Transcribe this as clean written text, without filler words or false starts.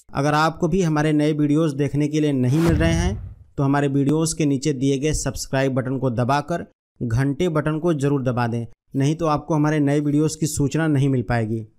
अगर आपको भी हमारे नए वीडियोस देखने के लिए नहीं मिल रहे हैं तो हमारे वीडियोस के नीचे दिए गए सब्सक्राइब बटन को दबाकर घंटे बटन को ज़रूर दबा दें, नहीं तो आपको हमारे नए वीडियोस की सूचना नहीं मिल पाएगी।